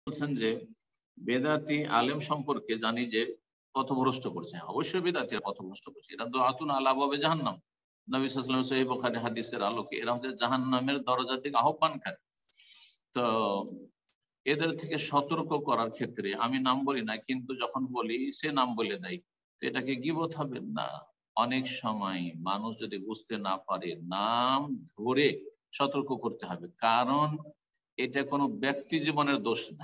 বলছেন যে বেদাতি আলেম সম্পর্কে জানি যে পথভ্রষ্ট করছে। অবশ্যই বেদাতিরা পথভ্রষ্ট করছে, এরা দুআতুন আলা আবওয়াবে জাহান্নাম। নবী সাল্লাল্লাহু আলাইহি ওয়াসাল্লাম সহিহ বুখারী হাদিসের আলোকে এরা হচ্ছে জাহান্নামের দরজার দিকে আহ্বানকারী। তো এদের থেকে সতর্ক করার ক্ষেত্রে আমি নাম বলি না, কিন্তু যখন বলি সে নাম বলে দেয়, তো এটাকে গীবত হবে না। অনেক সময় মানুষ যদি বুঝতে না পারে, নাম ধরে সতর্ক করতে হবে, কারণ এটা কোনো ব্যক্তি জীবনের দোষ না।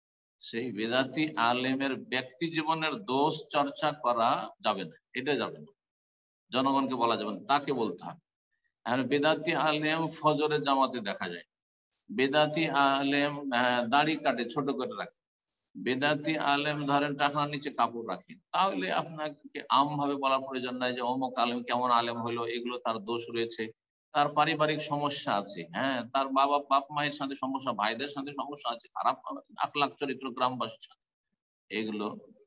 সেই বেদাতি আলেমের ব্যক্তি জীবনের দোষ চর্চা করা যাবে না, এটা যাবে না, জনগণকে বলা যাবে না, তাকে বলতে হবে। আর বেদাতি আলেম ফজরের জামাতে দেখা যায়, বেদাতি আলেম দাড়ি কাটে, ছোট করে রাখে, বেদাতি আলেম ধরেন টাকার নিচে কাপড় রাখে, তাহলে আপনাকে আম ভাবে বলার প্রয়োজন নাই যে অমুক আলেম কেমন আলেম হলো, এগুলো তার দোষ রয়েছে, তার পারিবারিক সমস্যা আছে, হ্যাঁ, তার বাপ মায়ের সাথে সমস্যা, ভাইদের সাথে সমস্যা আছে, খারাপ আখলাক চরিত্র গ্রামবাসীর সাথে, এগুলো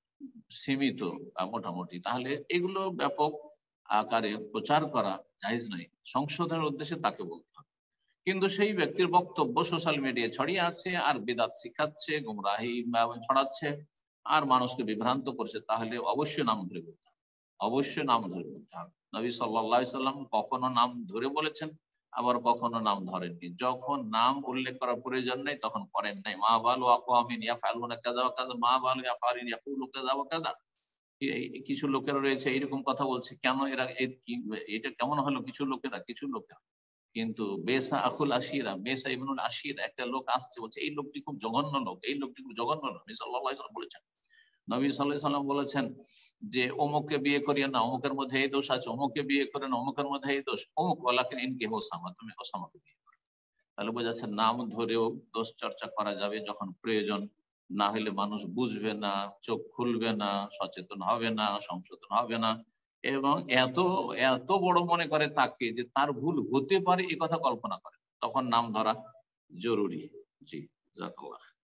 সীমিত মোটামুটি। তাহলে এগুলো ব্যাপক আকারে প্রচার করা জায়েজ নয়, সংশোধনের উদ্দেশ্যে তাকে বলতে হবে। কিন্তু সেই ব্যক্তির বক্তব্য সোশ্যাল মিডিয়ায় ছড়িয়ে আছে আর বিদআত শিখাচ্ছে, গুমরাহি ছড়াচ্ছে আর মানুষকে বিভ্রান্ত করছে, তাহলে অবশ্যই নাম ধরে বলতে হবে, অবশ্যই নাম ধরে বলতে হবে। নবী সাল্লাল্লাহু আলাইহি সাল্লাম কখনো নাম ধরে বলেছেন, আবার কখনো নাম ধরেননি। যখন নাম উল্লেখ করার প্রয়োজন নেই তখন করেন নাই। মা বালু আকওয়ামিন ইয়াফআলুনা কাযা ওয়া কাযা, মা বালু ইয়াফআলিন ইয়াকুলু কাযা ওয়া কাযা। কিছু লোকেরা রয়েছে এইরকম কথা বলছে, কেন এরা এটা কেমন হলো? কিছু লোকেরা কিন্তু বেসা আখুল আশিরা, বেসা ইবনুল আশির একটা লোক আসছে, বলছে এই লোকটি খুব জঘন্য লোক, এই লোকটি খুব জঘন্য লোক। নবী সাল্লাল্লাহু আলাইহি ওয়াসাল্লাম বলেছেন, নবী সাল্লাল্লাহু আলাইহি ওয়াসাল্লাম বলেছেন যে অমুককে বিয়ে করিয়ে না, অমুকের মধ্যে এই দোষ আছে, অমুককে বিয়ে করে না, অমুকের মধ্যে এই দোষ, অমুক ওয়ালাকিন ইনকি ওসামা, তুমি ওসামাকে বিয়ে করো। তাহলে বোঝা যাচ্ছে নাম ধরেও দোষ চর্চা করা যাবে যখন প্রয়োজন, না হলে মানুষ বুঝবে না, চোখ খুলবে না, সচেতন হবে না, সংশোধন হবে না, এবং এত এত বড় মনে করে তাকে যে তার ভুল হতে পারে, এ কথা কল্পনা করে, তখন নাম ধরা জরুরি। জি, জাযাকাল্লাহ।